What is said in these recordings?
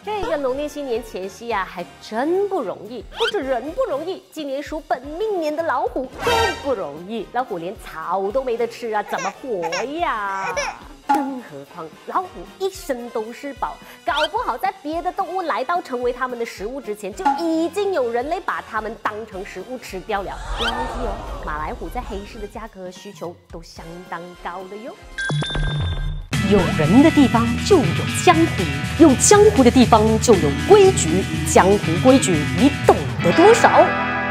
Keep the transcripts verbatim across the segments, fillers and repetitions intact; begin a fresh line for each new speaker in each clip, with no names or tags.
这个农历新年前夕啊，还真不容易。不止人不容易，今年属本命年的老虎更不容易。老虎连草都没得吃啊，怎么活呀？更何况老虎一身都是宝，搞不好在别的动物来到成为它们的食物之前，就已经有人类把它们当成食物吃掉了。不要忘记哦，马来虎在黑市的价格和需求都相当高的哟。有人的地方就有江湖，有江湖的地方就有规矩。江湖规矩，你懂得多少？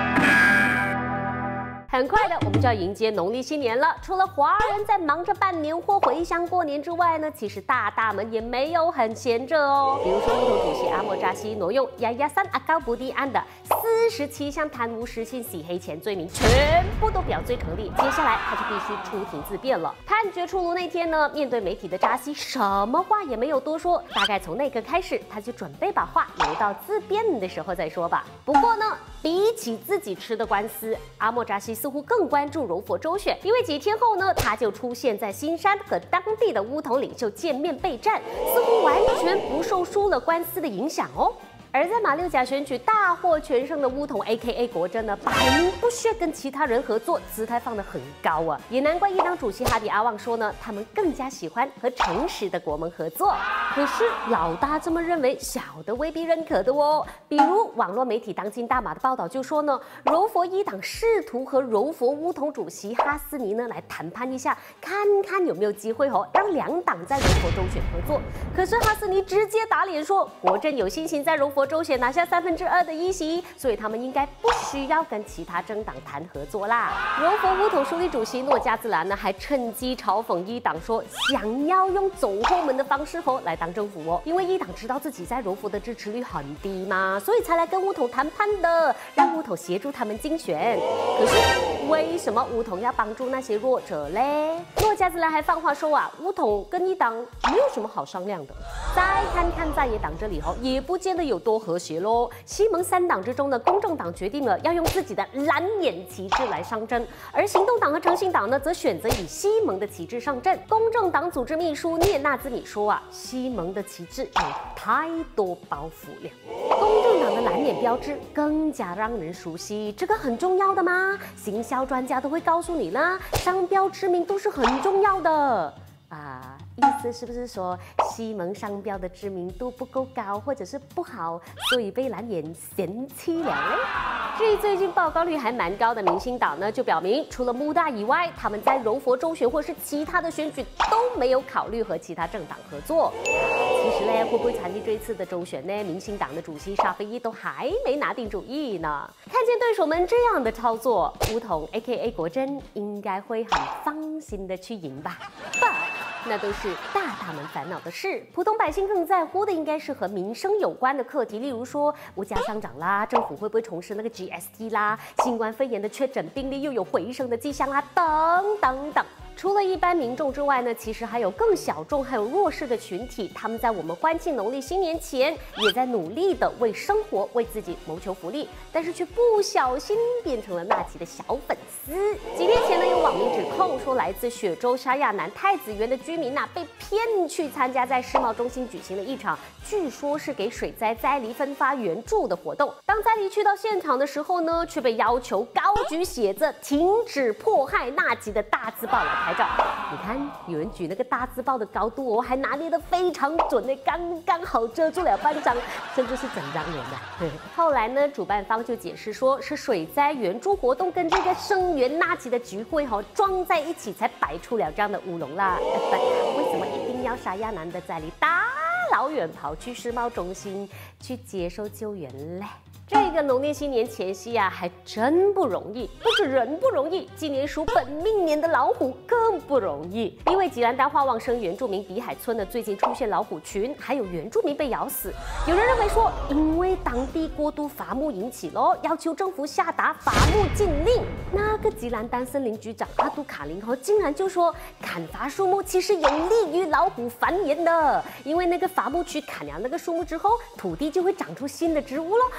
很快的，我们就要迎接农历新年了。除了华人在忙着办年货、回乡过年之外呢，其实大大们也没有很闲着哦。比如说，乌统主席阿莫扎西挪用亚亚三阿高布蒂案的四十七项贪污失信洗黑钱罪名，全部都表罪成立。接下来他就必须出庭自辩了。判决出炉那天呢，面对媒体的扎西什么话也没有多说，大概从那个开始，他就准备把话留到自辩的时候再说吧。不过呢，比起自己吃的官司，阿莫扎西似乎更关注柔佛州选，因为几天后呢，他就出现在新山和当地的乌统领袖见面备战，似乎完全不受输了官司的影响哦。而在马六甲选举大获全胜的乌统 A K A 国珍呢，摆明不屑跟其他人合作，姿态放得很高啊，也难怪一党主席哈迪阿旺说呢，他们更加喜欢和诚实的国盟合作。可是老大这么认为，小的未必认可的哦。比如网络媒体当今大马的报道就说呢，柔佛一党试图和柔佛乌统主席哈斯尼呢来谈判一下，看看有没有机会哦，让两党在柔佛州选合作。可是哈斯尼直接打脸说，国珍有信心在柔佛州选拿下三分之二的议席，所以他们应该不需要跟其他政党谈合作啦。柔佛乌统书记主席诺加兹兰呢，还趁机嘲讽一党说，想要用走后门的方式哦来当政府哦，因为一党知道自己在柔佛的支持率很低嘛，所以才来跟乌统谈判的，让乌统协助他们竞选。可是为什么乌统要帮助那些弱者嘞？诺加兹兰还放话说啊，乌统跟一党没有什么好商量的。再看看在野党这里哦，也不见得有多和谐咯。西盟三党之中呢，公正党决定了要用自己的蓝眼旗帜来上阵，而行动党和诚信党呢，则选择以西盟的旗帜上阵。公正党组织秘书聂纳兹米说啊，西盟的旗帜有太多包袱了。公正党的蓝眼标志更加让人熟悉，这个很重要的吗？行销专家都会告诉你啦，商标知名度是很重要的。啊，意思是不是说西盟商标的知名度不够高，或者是不好，所以被蓝眼嫌弃了嘞？至于最近曝光率还蛮高的民兴党呢，就表明除了穆大以外，他们在柔佛州选或是其他的选举都没有考虑和其他政党合作。其实呢，会不会参与这次的州选呢？民兴党的主席沙菲伊都还没拿定主意呢。看见对手们这样的操作，乌统 A K A 国珍应该会很放心的去赢吧。那都是大大们烦恼的事，普通百姓更在乎的应该是和民生有关的课题，例如说物价上涨啦，政府会不会重视那个 G S T 啦，新冠肺炎的确诊病例又有回升的迹象啦，等等等。除了一般民众之外呢，其实还有更小众还有弱势的群体，他们在我们欢庆农历新年前，也在努力的为生活、为自己谋求福利，但是却不小心变成了纳吉的小粉丝。几天前呢，有网民指控说，来自雪州沙亚南太子园的居民呐、啊，被骗去参加在世贸中心举行的一场，据说是给水灾灾黎分发援助的活动。当灾黎去到现场的时候呢，却被要求高举写着“停止迫害纳吉”的大字报来拍照。你看，有人举那个大字报的高度哦，还拿捏得非常准呢，刚刚好遮住了半张，甚至是整张脸的。后来呢，主办方就解释说，是水灾援助活动跟这个声援纳吉的聚会哈、哦、撞在一起，才摆出了这样的乌龙啦。为什么一定要沙亚南的灾黎大老远跑去世贸中心去接受救援嘞？这个农历新年前夕啊，还真不容易。不止人不容易，今年属本命年的老虎更不容易。因为吉兰丹化旺生原住民比海村呢，最近出现老虎群，还有原住民被咬死。有人认为说，因为当地过度伐木引起咯，要求政府下达伐木禁令。那个吉兰丹森林局长阿杜卡林后竟然就说，砍伐树木其实有利于老虎繁衍的，因为那个伐木区砍了那个树木之后，土地就会长出新的植物咯，然后就会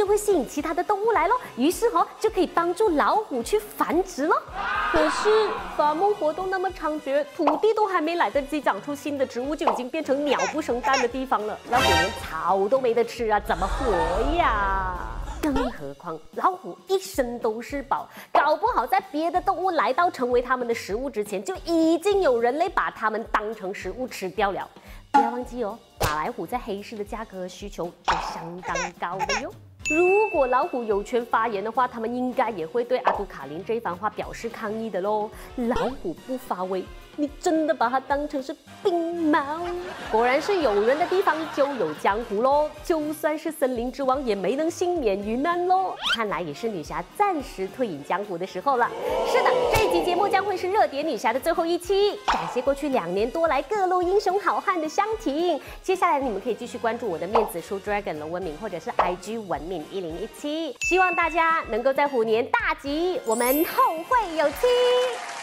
会吸引其他的动物来咯，于是哦就可以帮助老虎去繁殖咯。可是伐木活动那么猖獗，土地都还没来得及长出新的植物，就已经变成鸟不生蛋的地方了。老虎连草都没得吃啊，怎么活呀？更何况老虎一身都是宝，搞不好在别的动物来到成为它们的食物之前，就已经有人类把它们当成食物吃掉了。不要忘记哦，马来虎在黑市的价格需求都相当高的哟。如果老虎有权发言的话，他们应该也会对阿杜卡林这一番话表示抗议的喽。老虎不发威，你真的把它当成是病猫？果然是有人的地方就有江湖喽，就算是森林之王也没能幸免于难喽。看来也是女侠暂时退隐江湖的时候了。是的，这一集节目将会是热点女侠的最后一期，感谢过去两年多来各路英雄好汉的相挺。接下来你们可以继续关注我的面子书 Dragon 龙文敏，或者是 I G 文敏一零一七，希望大家能够在虎年大吉，我们后会有期。